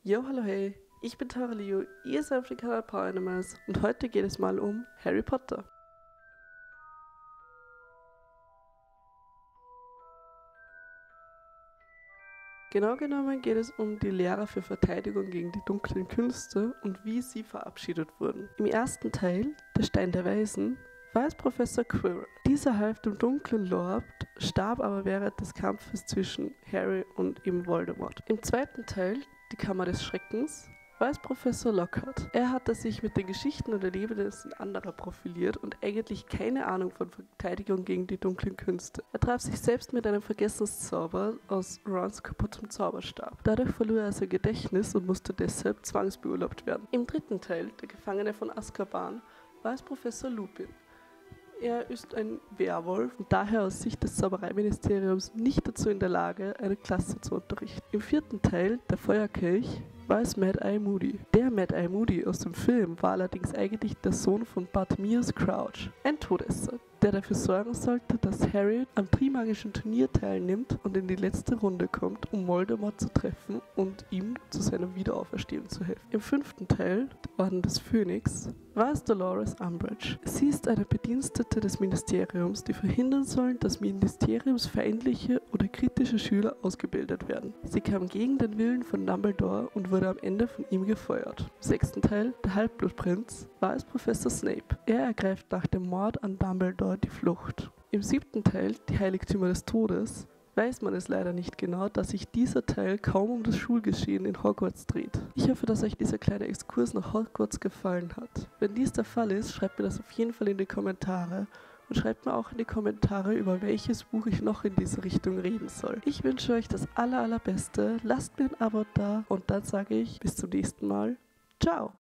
Yo, hallo, hey, ich bin Tara Leo, ihr seid auf dem Kanal Power Animals und heute geht es mal um Harry Potter. Genau genommen geht es um die Lehrer für Verteidigung gegen die dunklen Künste und wie sie verabschiedet wurden. Im ersten Teil, der Stein der Weisen, war es Professor Quirrell. Dieser half dem dunklen Lord, starb aber während des Kampfes zwischen Harry und eben Voldemort. Im zweiten Teil, die Kammer des Schreckens, war es Professor Lockhart. Er hatte sich mit den Geschichten und Erlebnissen anderer profiliert und eigentlich keine Ahnung von Verteidigung gegen die dunklen Künste. Er traf sich selbst mit einem Vergessenszauber aus Rons kaputtem Zauberstab. Dadurch verlor er sein Gedächtnis und musste deshalb zwangsbeurlaubt werden. Im dritten Teil, der Gefangene von Azkaban, war es Professor Lupin. Er ist ein Werwolf und daher aus Sicht des Zaubereiministeriums nicht dazu in der Lage, eine Klasse zu unterrichten. Im vierten Teil, der Feuerkelch, war es Mad-Eye Moody. Der Mad-Eye Moody aus dem Film war allerdings eigentlich der Sohn von Bartemius Crouch, ein Todesser, der dafür sorgen sollte, dass Harry am Trimagischen Turnier teilnimmt und in die letzte Runde kommt, um Voldemort zu treffen und ihm zu seiner Wiederauferstehung zu helfen. Im fünften Teil, der Orden des Phönix, war es Dolores Umbridge. Sie ist eine Bedienstete des Ministeriums, die verhindern soll, dass ministeriumsfeindliche oder kritische Schüler ausgebildet werden. Sie kam gegen den Willen von Dumbledore und wurde am Ende von ihm gefeuert. Im sechsten Teil, der Halbblutprinz, war es Professor Snape. Er ergreift nach dem Mord an Dumbledore die Flucht. Im siebten Teil, die Heiligtümer des Todes, weiß man es leider nicht genau, da sich dieser Teil kaum um das Schulgeschehen in Hogwarts dreht. Ich hoffe, dass euch dieser kleine Exkurs nach Hogwarts gefallen hat. Wenn dies der Fall ist, schreibt mir das auf jeden Fall in die Kommentare und schreibt mir auch in die Kommentare, über welches Buch ich noch in diese Richtung reden soll. Ich wünsche euch das allerbeste, lasst mir ein Abo da und dann sage ich bis zum nächsten Mal. Ciao!